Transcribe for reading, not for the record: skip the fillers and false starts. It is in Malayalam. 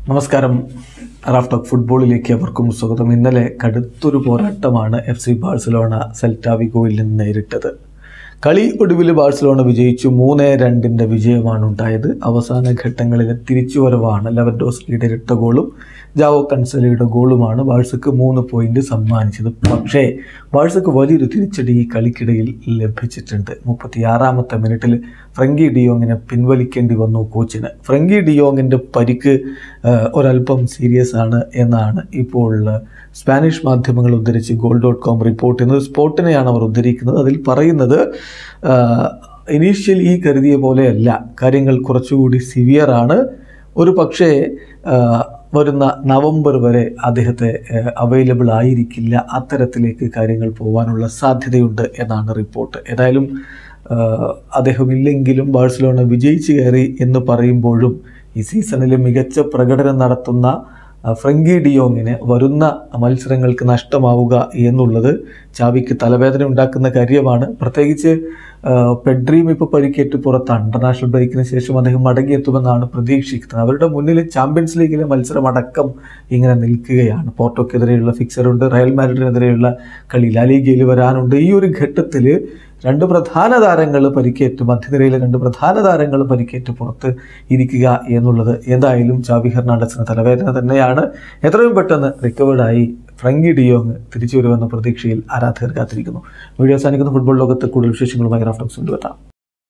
നമസ്കാരം. റാഫ് ടോക്ക് ഫുട്ബോളിലേക്ക് അവർക്കും സ്വാഗതം. ഇന്നലെ കടുത്തൊരു പോരാട്ടമാണ് FC ബാഴ്സലോണ സെൽറ്റ വിഗോയിൽ നിന്ന് നേരിട്ടത്. കളി ഒടുവിൽ ബാഴ്സലോണ വിജയിച്ചു. 3-2 വിജയമാണ് ഉണ്ടായത്. അവസാന ഘട്ടങ്ങളിൽ തിരിച്ചുവരവാണ്. ലെവൻഡോസ്കിയുടെ ഇരട്ട ഗോളും ജാവോ കൻസലയുടെ ഗോളുമാണ് ബാഴ്സക്ക് 3 പോയിന്റ് സമ്മാനിച്ചത്. പക്ഷേ ബാഴ്സക്ക് വലിയൊരു തിരിച്ചടി ഈ കളിക്കിടയിൽ ലഭിച്ചിട്ടുണ്ട്. 36-ാമത്തെ മിനിറ്റിൽ ഫ്രങ്കി ഡിയോങ്ങിനെ പിൻവലിക്കേണ്ടി വന്നു കോച്ചിന്. ഫ്രങ്കി ഡിയോങ്ങിൻ്റെ പരിക്ക് ഒരല്പം സീരിയസ് ആണ് എന്നാണ് ഇപ്പോൾ സ്പാനിഷ് മാധ്യമങ്ങൾ ഉദ്ധരിച്ച് goal.com റിപ്പോർട്ട് ചെയ്യുന്നത്. സ്പോർട്ടിനെയാണ് അവർ ഉദ്ധരിക്കുന്നത്. അതിൽ പറയുന്നത് ഇനീഷ്യലി കരുതിയ പോലെയല്ല, കാര്യങ്ങൾ കുറച്ചുകൂടി സിവിയറാണ്. ഒരു പക്ഷേ വരുന്ന നവംബർ വരെ അദ്ദേഹത്തെ അവൈലബിൾ ആയിരിക്കില്ല. അത്തരത്തിലേക്ക് കാര്യങ്ങൾ പോകാനുള്ള സാധ്യതയുണ്ട് എന്നാണ് റിപ്പോർട്ട്. ഏതായാലും അദ്ദേഹം ഇല്ലെങ്കിലും ബാഴ്സലോണ വിജയിച്ചു കയറി എന്ന് പറയുമ്പോഴും ഈ സീസണിൽ മികച്ച പ്രകടനം നടത്തുന്ന ഫ്രങ്കി ഡിയോങ്ങിന് വരുന്ന മത്സരങ്ങൾക്ക് നഷ്ടമാവുക എന്നുള്ളത് ചാവിക്ക് തലവേദന ഉണ്ടാക്കുന്ന കാര്യമാണ്. പ്രത്യേകിച്ച് പെഡ്രിയും ഇപ്പോൾ പരിക്കേറ്റ് പുറത്താണ്. ഇൻ്റർനാഷണൽ ബ്രേക്കിന് ശേഷം അദ്ദേഹം മടങ്ങിയെത്തുമെന്നാണ് പ്രതീക്ഷിക്കുന്നത്. അവരുടെ മുന്നിൽ ചാമ്പ്യൻസ് ലീഗിലെ മത്സരമടക്കം ഇങ്ങനെ നിൽക്കുകയാണ്. പോർട്ടോക്കെതിരെയുള്ള ഫിക്സറുണ്ട്, റയൽ മാഡ്രിഡിനെതിരെയുള്ള കളി ലാ ലീഗയിൽ വരാനുണ്ട്. ഈ ഒരു ഘട്ടത്തിൽ 2 പ്രധാന താരങ്ങൾ പരിക്കേറ്റ്, മധ്യനിരയിലെ 2 പ്രധാന താരങ്ങൾ പരിക്കേറ്റ് പുറത്ത് ഇരിക്കുക എന്നുള്ളത് എന്തായാലും ചാവി ഹെർണാണ്ടസിന് തലവേദന തന്നെയാണ്. എത്രയും പെട്ടെന്ന് റിക്കവേർഡായി ഫ്രങ്കി ഡിയോങ് തിരിച്ചു വരുമെന്ന പ്രതീക്ഷയിൽ ആരാധകർ കാത്തിരിക്കുന്നു. വീഡിയോ അവസാനിക്കുന്ന ഫുട്ബോൾ ലോകത്ത് കൂടുതൽ വിശേഷങ്ങളുമായി റാഫ് ടോക്സ് കൊണ്ടുവരാം.